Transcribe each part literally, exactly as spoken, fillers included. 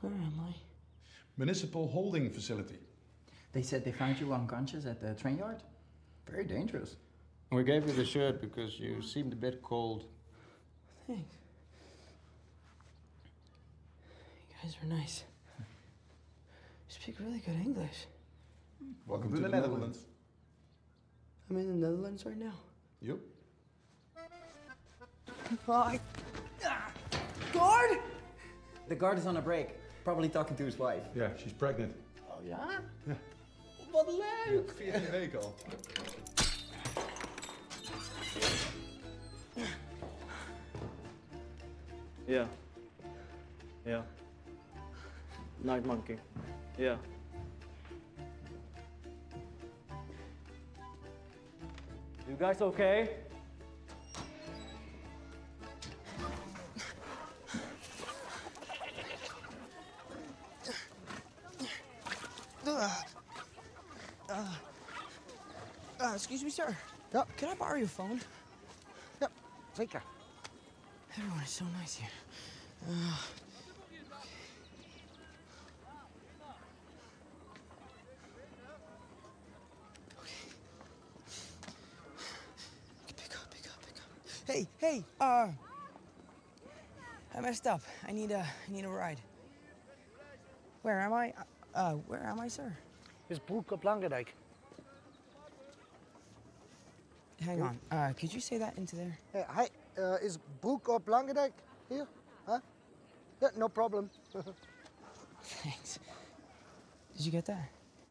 Where am I? Municipal holding facility. They said they found you unconscious at the train yard. Very dangerous. We gave you the shirt because you seemed a bit cold. Thanks. You guys are nice. You speak really good English. Welcome, Welcome to, to the, the Netherlands. Netherlands. I'm in the Netherlands right now. Yep. Bye. Guard! The guard is on a break, probably talking to his wife. Yeah, she's pregnant. Oh ja? Ja. Wat leuk! veertien weken al. Yeah. Yeah. Night monkey. Yeah. You guys okay? Uh, uh, uh, excuse me, sir. Yep. Can I borrow your phone? Yep, zeker. Everyone is so nice here. Uh, okay. Okay, pick up, pick up, pick up. Hey, hey, uh, I messed up. I need a, I need a ride. Where am I? Uh, where am I, sir? Is broek op Langendijk. Hang on. Uh, could you say that into there? Hey, hi, uh, is broek op Langendijk here? Huh? Yeah, no problem. Thanks. Did you get that?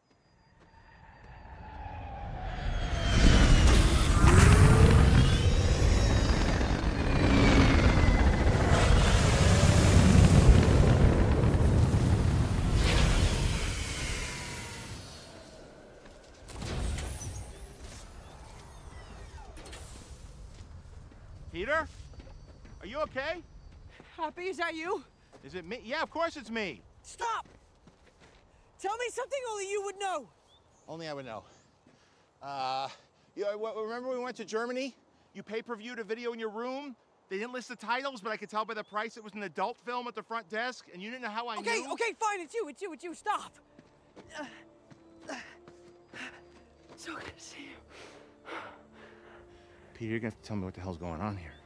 Peter? Are you okay? Happy, is that you? Is it me? Yeah, of course it's me. Stop! Tell me something only you would know. Only I would know. Uh, you know, remember we went to Germany? You pay-per-viewed a video in your room? They didn't list the titles, but I could tell by the price it was an adult film at the front desk, and you didn't know how I okay, knew? Okay, okay, fine, it's you, it's you, it's you, stop! Uh, uh, so good to see you. Peter, you're gonna have to tell me what the hell's going on here.